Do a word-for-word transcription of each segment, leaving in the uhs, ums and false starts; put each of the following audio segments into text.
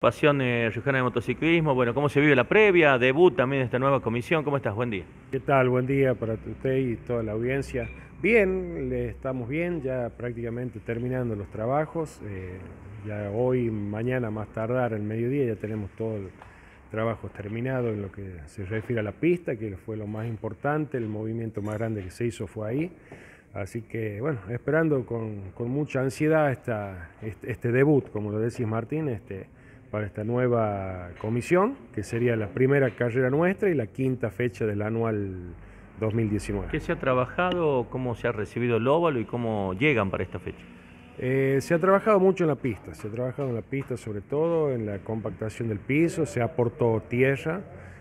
Pasión eh, Riojana de Motociclismo, bueno, ¿cómo se vive la previa, debut también de esta nueva comisión? ¿Cómo estás? Buen día. ¿Qué tal? Buen día para usted y toda la audiencia. Bien, le estamos bien, ya prácticamente terminando los trabajos. Eh, ya hoy, mañana, más tardar, al mediodía, ya tenemos todo el trabajo terminado en lo que se refiere a la pista, que fue lo más importante, el movimiento más grande que se hizo fue ahí. Así que, bueno, esperando con, con mucha ansiedad esta, este, este debut, como lo decís Martín, este, para esta nueva comisión, que sería la primera carrera nuestra y la quinta fecha del anual dos mil diecinueve. ¿Qué se ha trabajado, cómo se ha recibido el óvalo y cómo llegan para esta fecha? Eh, se ha trabajado mucho en la pista, se ha trabajado en la pista sobre todo, en la compactación del piso, se aportó tierra,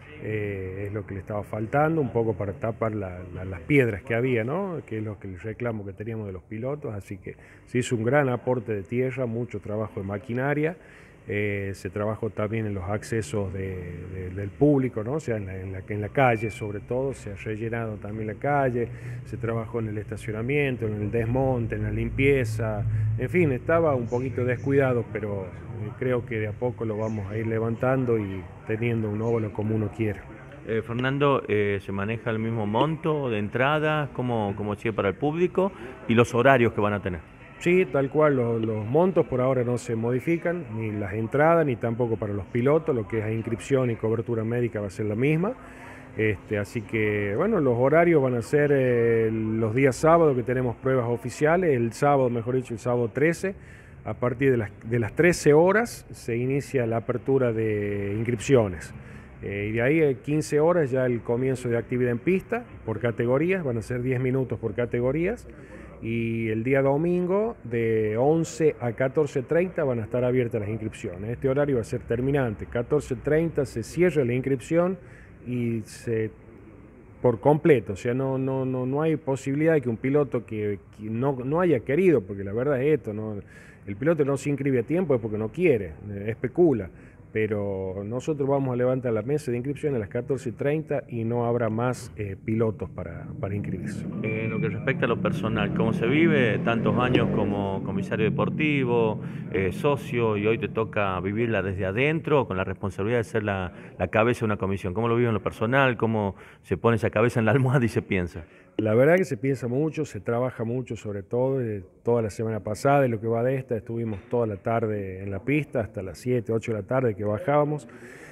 eh, es lo que le estaba faltando, un poco para tapar la, la, las piedras que había, ¿no? Que es lo que el reclamo que teníamos de los pilotos, así que se hizo un gran aporte de tierra, mucho trabajo de maquinaria. Eh, se trabajó también en los accesos de, de, del público, ¿no? O sea, en la, en, la, en la calle sobre todo, se ha rellenado también la calle, se trabajó en el estacionamiento, en el desmonte, en la limpieza, en fin, estaba un poquito descuidado, pero eh, creo que de a poco lo vamos a ir levantando y teniendo un óvalo como uno quiere. Eh, Fernando, eh, ¿se maneja el mismo monto de entrada, como, como sigue para el público y los horarios que van a tener? Sí, tal cual, los, los montos por ahora no se modifican, ni las entradas, ni tampoco para los pilotos, lo que es inscripción y cobertura médica va a ser la misma. Este, así que, bueno, los horarios van a ser eh, los días sábados que tenemos pruebas oficiales, el sábado, mejor dicho, el sábado trece, a partir de las, de las trece horas se inicia la apertura de inscripciones. Eh, y de ahí a quince horas ya el comienzo de actividad en pista por categorías, van a ser diez minutos por categorías. Y el día domingo de once a catorce treinta van a estar abiertas las inscripciones. Este horario va a ser terminante. catorce treinta se cierra la inscripción y se por completo, o sea, no, no, no, no hay posibilidad de que un piloto que, que no, no haya querido, porque la verdad es esto, ¿no? El piloto no se inscribe a tiempo es porque no quiere, especula, pero nosotros vamos a levantar la mesa de inscripción a las catorce treinta y no habrá más eh, pilotos para, para inscribirse. En lo que respecta a lo personal, ¿cómo se vive? Tantos años como comisario deportivo, eh, socio, y hoy te toca vivirla desde adentro, con la responsabilidad de ser la, la cabeza de una comisión. ¿Cómo lo vive en lo personal? ¿Cómo se pone esa cabeza en la almohada y se piensa? La verdad que se piensa mucho, se trabaja mucho sobre todo, eh, toda la semana pasada y lo que va de esta, estuvimos toda la tarde en la pista, hasta las siete, ocho de la tarde que bajábamos.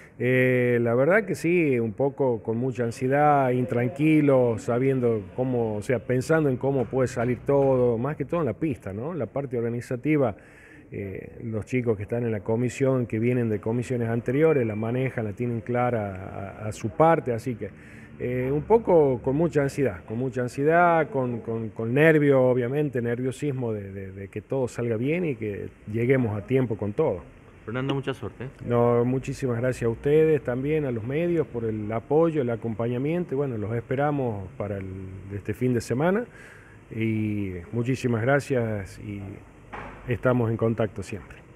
Eh, la verdad que sí, un poco con mucha ansiedad, intranquilo, sabiendo cómo, o sea, pensando en cómo puede salir todo, más que todo en la pista, ¿no? La parte organizativa, eh, los chicos que están en la comisión, que vienen de comisiones anteriores, la manejan, la tienen clara a, a su parte, así que eh, un poco con mucha ansiedad, con mucha ansiedad, con, con, con nervio, obviamente, nerviosismo de, de, de que todo salga bien y que lleguemos a tiempo con todo. Fernando, mucha suerte. ¿eh? No, muchísimas gracias a ustedes también, a los medios, por el apoyo, el acompañamiento. Y bueno, los esperamos para el, este fin de semana. Y muchísimas gracias y estamos en contacto siempre.